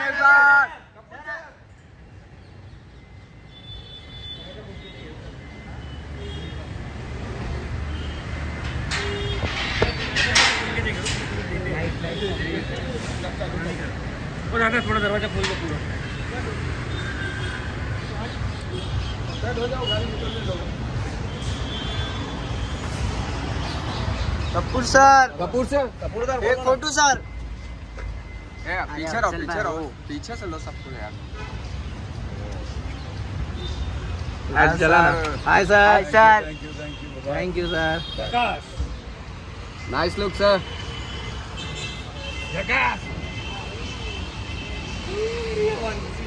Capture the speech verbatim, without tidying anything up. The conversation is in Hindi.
थोड़ा दरवाजा खोल दो पूरा। Kapoor sir, Kapoor sir, Kapoor sir, एक फोटो सर। पीछे रहो, पीछे रहो, पीछे से लो सबको यार। हाय चला ना। Hi sir. Hi sir. Thank you sir. Nice look sir. जगह